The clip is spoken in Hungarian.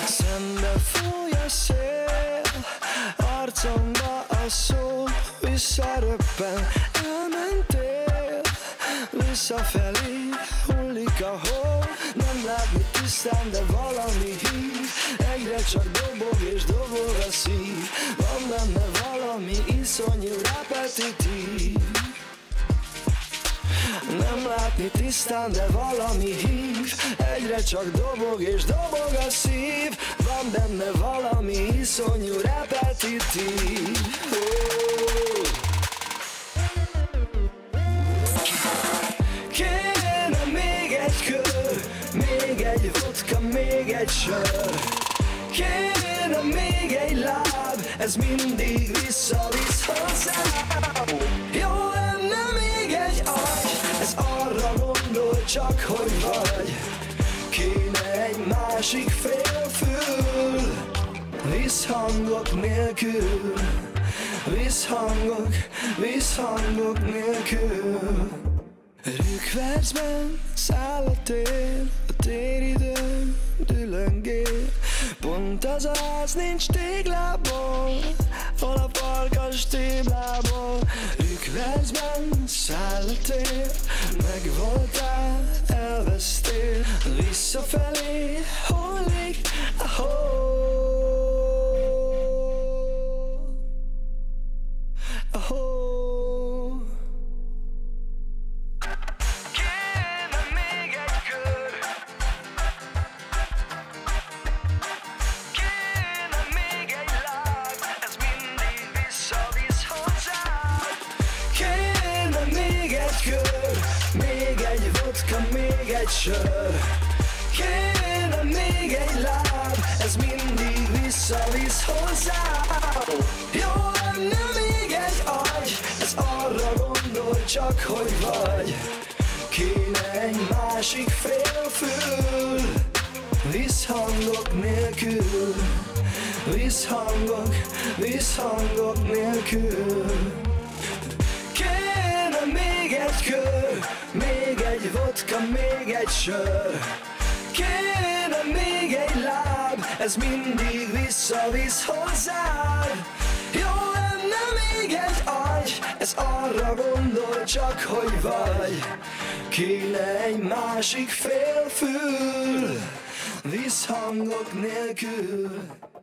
Szembe fúj a szél, arcomba a szó, visszaröppen, elmentél. Visszafelé hullik a hó, nem látni tisztán, de valami hív. Egyre csak dobog és dobog a szív, van benne valami iszonyú repetitív. Nem látni tisztán, de valami hív. Egyre csak dobog és dobog a szív, van benne valami iszonyú repetitív. Kéne még egy kör, még egy vodka, még egy sör. Kéne még egy láb, ez mindig visszavisz hozzám. Jó lenne még egy agy, ez arra gondol csak, hogy vagy. Kéne egy másik fél fül, visszhangok nélkül. Visszhangok nélkül. Rükvercben száll a tér, a téridő dülöngél. Pont az a ház nincs téglából, hol a farkas téblából. Rükvercben száll a tér, megvoltál, elvesztél. Visszafelé hullik a hó. A hó. Még egy vodka, még egy sör. Kéne még egy láb, ez mindig visszavisz hozzá. Jó lenne még egy agy, ez arra gondol csak, hogy vagy. Kéne egy másik fél fül, visszhangok nélkül. Visszhangok nélkül. Még egy kör, még egy vodka, még egy sör. Kéne még egy láb, ez mindig visszavisz hozzád. Jó lenne még egy agy, ez arra gondol csak, hogy vagy. Kéne egy másik fél fül, visszhangok nélkül.